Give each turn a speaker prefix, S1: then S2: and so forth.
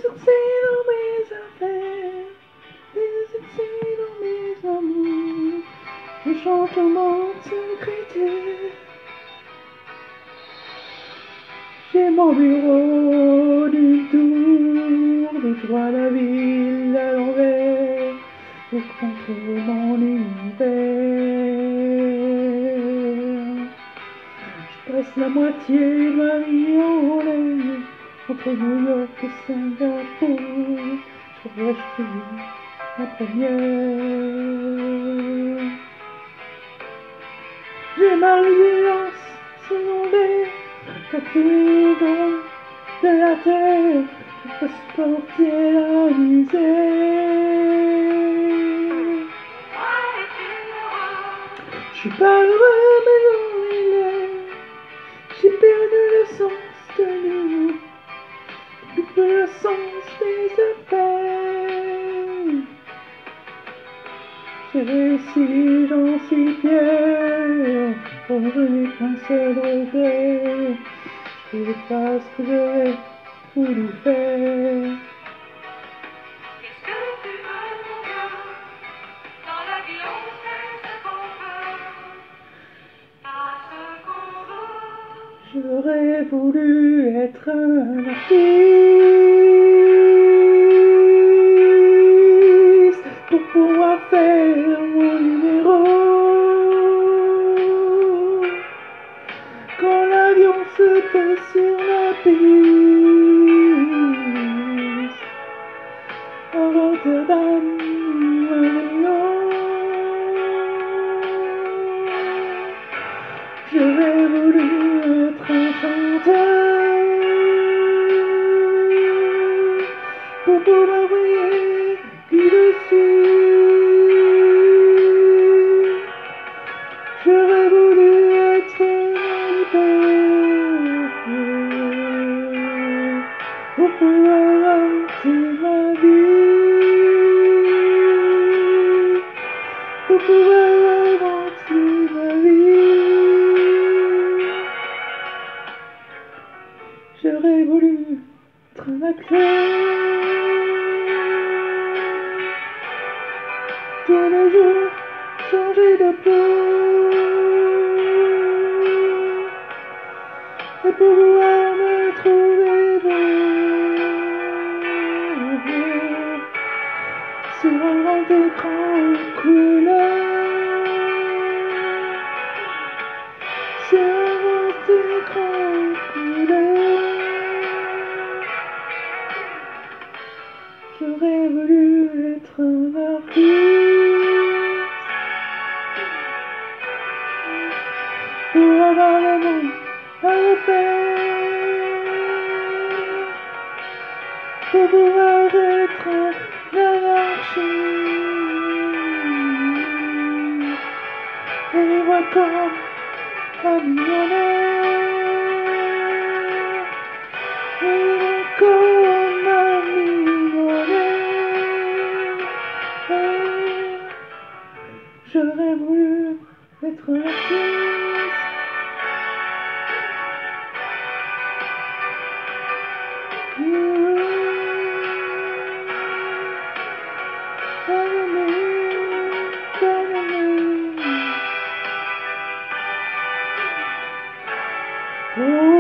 S1: succès dans mes affaires, des succès dans mes amours, le changement de secrétaire. J'ai mon bureau du tour, de toi la ville à l'envers, pour contrôler mon univers. Je passe la moitié de ma vie en l'air, entre New York et Singapour, je reste la première. J'ai ma résidence secondaire, dans tous les endroits de la terre, je peux supporter la misère. Je suis pas heureux mais j'en ai l'air, j'ai perdu le sens de l'humour, plus le sens des affaires. J'ai réussi, j'en suis fier, oh je n'ai qu'un seul regret, je ne fais pas ce que j'aurais voulu faire.
S2: Qu'est-ce que tu veux, mon gars? Dans la vie on fait ce qu'on veut, pas ce qu'on veut.
S1: J'aurais voulu être un artiste pour pouvoir faire mon numéro. Quand l'avion se pose sur la piste, à Rotterdam ou à Lyon, j'aurais voulu être un chanteur pour pouvoir briller qui dessus. J'aurais voulu être un pour pouvoir rater ma vie, pour pouvoir avancer ma vie. J'aurais voulu être un acteur, tous les jours changer de peau, et pouvoir me trouver beau sur un grand écran en couleur, sur un grand écran en couleur. J'aurais voulu être un artiste pour avoir le monde à repère, pour pouvoir être un anarchiste et vivre comme un millionnaire, et vivre comme un millionnaire. J'aurais voulu être un artiste. Oh